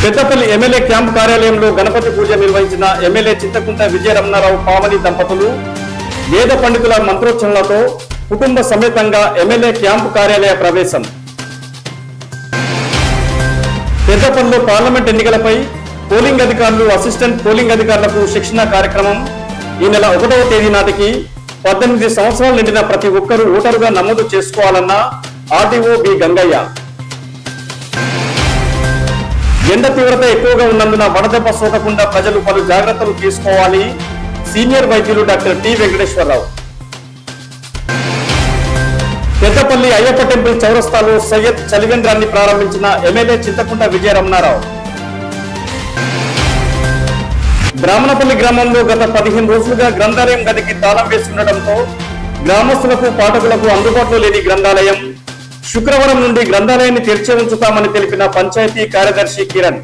Peddapalli MLA camp కార్యాలయంలో గణపతి పూజ నిర్వహించిన MLA Chintakunta Vijaya Ramana Rao Pavani దంపతులు వేద పండితుల మంత్రోచ్చరణలతో కుటుంబ సమేతంగా ఎమ్మెల్యే క్యాంప్ కార్యాలయ ప్రవేశం. పెద్దపల్లిలో పార్లమెంట్ ఎన్నికలపై పోలింగ్ అధికారులు, అసిస్టెంట్ పోలింగ్ అధికారులకు శిక్షణ కార్యక్రమం ఈ నెల 1వ తేదీ నాటికి 18 సంవత్సరాలు నిండిన ప్రతి ఒక్కరూ ఓటరుగా నమోదు చేసుకోవాలన్న ఆర్టీఓ బి గంగయ్య. ఎండ తీవ్రత ఎక్కువగా ఉన్నందున వడదెబ్బ సోకకుండా ప్రజలు పలు జాగ్రత్తలు తీసుకోవాలి. సీనియర్ వైద్యులు doctor T Venkateswararao. Peddapalli Ayyappa temple చౌరస్తాలో సయ్యద్ చలివేంద్రాన్ని ప్రారంభించిన ఎమ్మెల్యే చింతకుంట విజయరమణారావు. బ్రాహ్మణపల్లి గ్రామంలో గత 15 రోజులుగా గ్రంథాలయం గదికి తాళం వేసి ఉండడంతో గ్రామస్తులకు, పాఠకులకు అందుబాటులో లేని గ్రంథాలయం శుక్రవారం నుండి గ్రంథాలయాన్ని తెరిచి ఉంచుతామని తెలిపిన పంచాయతీ కార్యదర్శి కిరణ్.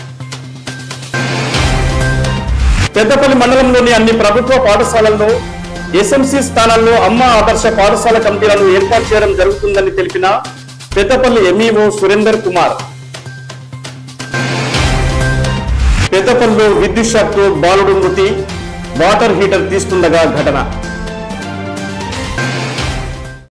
పెద్దపల్లి మండలంలోని అన్ని ప్రభుత్వ పాఠశాలల్లో ఎస్ఎంసీ స్థానాల్లో అమ్మ ఆదర్శ పాఠశాల కమిటీలను ఏర్పాటు చేయడం జరుగుతుందని తెలిపిన పెద్దపల్లి ఎంఈఓ సురేందర్ కుమార్. పెద్దపల్లిలో విద్యుత్ షాక్తో బాలుడు మృతి, వాటర్ హీటర్ తీస్తుండగా ఘటన.